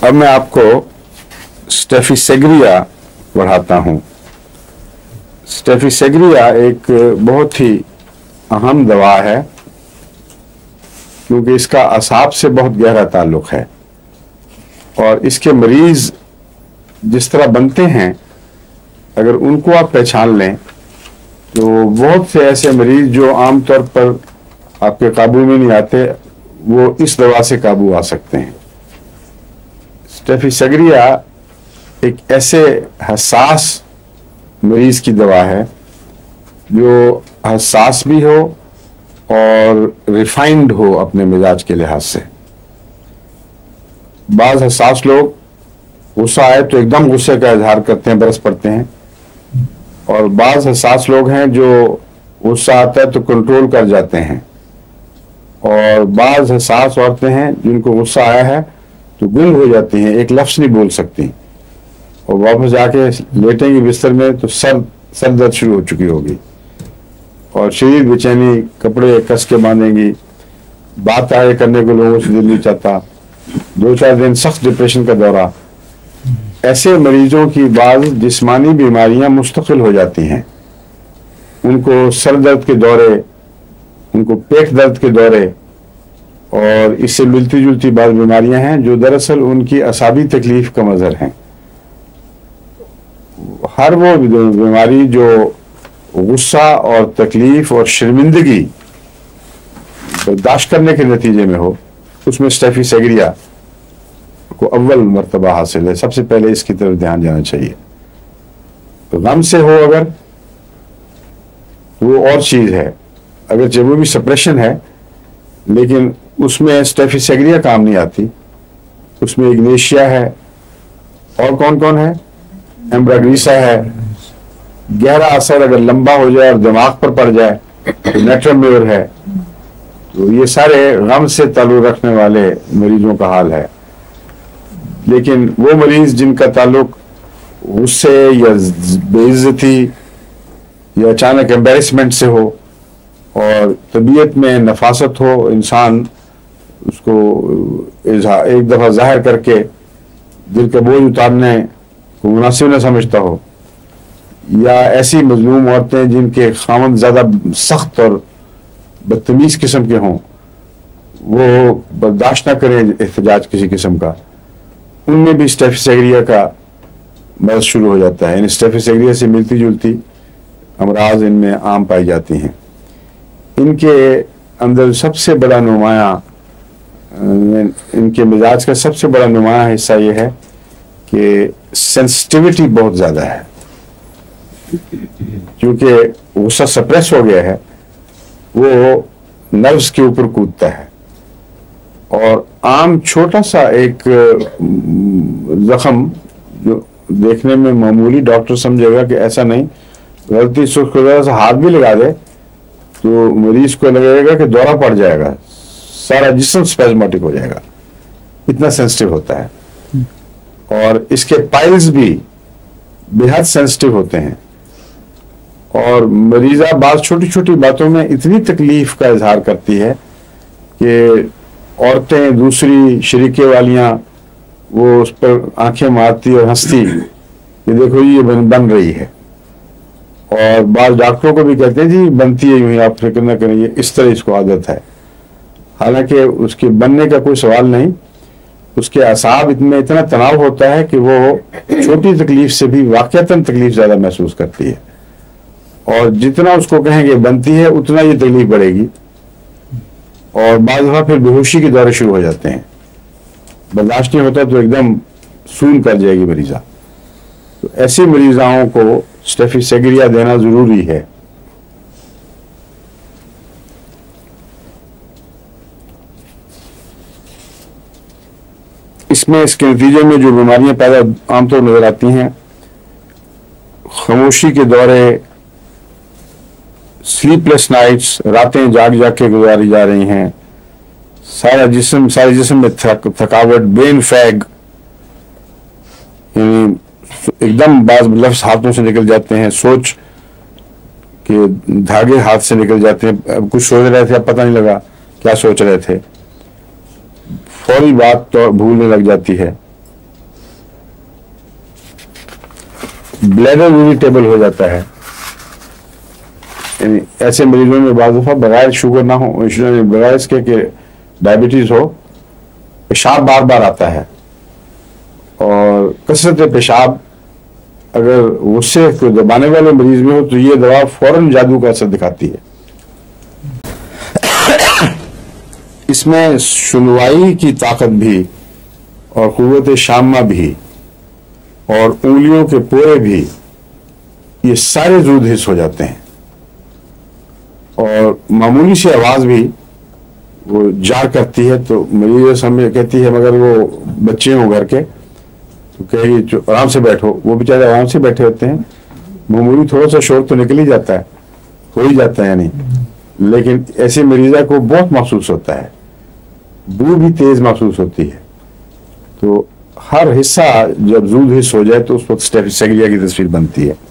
अब मैं आपको स्टेफिसेग्रिया पढ़ाता हूँ। स्टेफिसेग्रिया एक बहुत ही अहम दवा है क्योंकि इसका असाब से बहुत गहरा ताल्लुक है और इसके मरीज जिस तरह बनते हैं, अगर उनको आप पहचान लें तो बहुत से ऐसे मरीज जो आमतौर पर आपके काबू में नहीं आते, वो इस दवा से काबू आ सकते हैं। स्टेफिसेग्रिया एक ऐसे हसास मरीज की दवा है जो हसास भी हो और रिफाइंड हो अपने मिजाज के लिहाज से। बाज हसास लोग गुस्सा आए तो एकदम गुस्से का इजहार करते हैं, बरस पड़ते हैं, और बाज हसास लोग हैं जो गुस्सा आता है तो कंट्रोल कर जाते हैं, और बाज हसास औरतें हैं जिनको गुस्सा आया है तो गुंग हो जाती हैं, एक लफ्ज नहीं बोल सकती, और वापस जाके लेटेंगी बिस्तर में तो सर दर्द शुरू हो चुकी होगी और शरीर बेचैनी, कपड़े कस के बांधेंगी, बात आगे करने को लोगों से दिल नहीं चाहता, 2-4 दिन सख्त डिप्रेशन का दौरा। ऐसे मरीजों की बाज जिस्मानी बीमारियां मुस्तकिल हो जाती हैं। उनको सर दर्द के दौरे, उनको पेट दर्द के दौरे और इससे मिलती जुलती बात बीमारियां हैं जो दरअसल उनकी असाबी तकलीफ का मजहर हैं। हर वो बीमारी जो गुस्सा और तकलीफ और शर्मिंदगी बर्दाश्त करने के नतीजे में हो, उसमें स्टेफिसेग्रिया को अव्वल मर्तबा हासिल है। सबसे पहले इसकी तरफ ध्यान जाना चाहिए। तो गम से हो अगर, वो और चीज है, अगर जब वो भी सप्रेशन है लेकिन उसमें स्टेफिसेग्रिया काम नहीं आती। उसमें इग्नेशिया है, और कौन कौन है, एम्ब्राग्रीसा है। गहरा असर अगर लंबा हो जाए और दिमाग पर पड़ जाए तो नेट्रोम्योर है। तो ये सारे गम से ताल्लुक रखने वाले मरीजों का हाल है। लेकिन वो मरीज जिनका ताल्लुक गुस्से या बेइज्जती या अचानक एम्बेरसमेंट से हो और तबीयत में नफासत हो, इंसान उसको एक दफा जाहिर करके दिल का बोझ उतारने को मुनासिब न समझता हो, या ऐसी मजलूम औरतें जिनके खामद ज्यादा सख्त और बदतमीज किस्म के हों, वो बर्दाश्त न करें एहतजाज किसी किस्म का, उनमें भी स्टेफिसेग्रिया का मर्ज शुरू हो जाता है। इन स्टेफिसेग्रिया से मिलती जुलती अमराज इनमें आम पाई जाती हैं। इनके अंदर सबसे बड़ा नुमाया, इनके मिजाज का सबसे बड़ा नुमाया हिस्सा ये है कि सेंसिटिविटी बहुत ज्यादा है। क्योंकि गुस्सा सप्रेस हो गया है, वो नर्व्स के ऊपर कूदता है, और आम छोटा सा एक जख्म जो देखने में मामूली डॉक्टर समझेगा कि ऐसा नहीं, गलती से उसको जरा सा हाथ भी लगा दे तो मरीज को लगेगा कि दौरा पड़ जाएगा, सारा जिस्म स्पेज़मेटिक हो जाएगा, इतना सेंसिटिव होता है। और इसके पाइल्स भी बेहद सेंसिटिव होते हैं, और मरीजा बात छोटी छोटी बातों में इतनी तकलीफ का इजहार करती है कि औरतें दूसरी शरीके वालियां वो उस पर आंखें मारती और हंसती कि देखो ये बन रही है, और बाद डॉक्टरों को भी कहते हैं जी बनती है यूं ही, आप फिक्र न करें, ये इस तरह इसको आदत है। हालांकि उसके बनने का कोई सवाल नहीं, उसके असाब में इतना तनाव होता है कि वो छोटी तकलीफ से भी वाकईतन तकलीफ ज्यादा महसूस करती है, और जितना उसको कहेंगे बनती है उतना ये तकलीफ बढ़ेगी, और बाद दफा फिर बेहोशी के दौरे शुरू हो जाते हैं। बर्दाश्त नहीं होता तो एकदम सून कर जाएगी मरीजा। तो ऐसी मरीजाओं को स्टेफिसेग्रिया देना जरूरी है। इसमें इसके नतीजे में जो बीमारियां पैदा आमतौर नजर आती हैं, खामोशी के दौरे, स्लीपलेस नाइट्स, रातें जाग जाग के गुजारी जा रही हैं, सारे जिस्म में थकावट, ब्रेन फैग, यानी एकदम बाज लफ्ज हाथों से निकल जाते हैं, सोच के धागे हाथ से निकल जाते हैं, अब कुछ सोच रहे थे अब पता नहीं लगा क्या सोच रहे थे, फौरी बात तो भूलने लग जाती है, بلیڈر اریٹیبل ہو جاتا ہے. یعنی ایسے مریضوں میں بعض دفعہ بغیر شوگر نہ ہو، بغیر اس کے کہ ڈائبٹیز ہو، پیشاب بار بار آتا ہے، اور کثرت پیشاب اگر غصے کو دبانے والے مریض میں ہو تو یہ دوا فوراً جادو کا اثر دکھاتی ہے. اس میں سنوائی کی طاقت بھی اور قوت شامہ بھی اور انگلیوں کے پورے بھی، یہ سارے زود حس ہو جاتے ہیں. اور معمولی سی آواز بھی وہ جار کرتی ہے تو مریض ہمیں کہتی ہے مگر وہ بچے ہوں گھر کے تو کہے گی آرام سے بیٹھو. وہ بیچارے آرام سے بیٹھے ہوتے ہیں، معمولی تھوڑا سا شور تو نکل ہی جاتا ہے، ہو ہی جاتا ہے یعنی، لیکن ایسے مریضہ کو بہت محسوس ہوتا ہے، بو بھی تیز محسوس ہوتی ہے. تو ہر حصہ جب زود حس ہو جائے تو اس وقت اسٹیفیسیگریا کی تصویر بنتی ہے.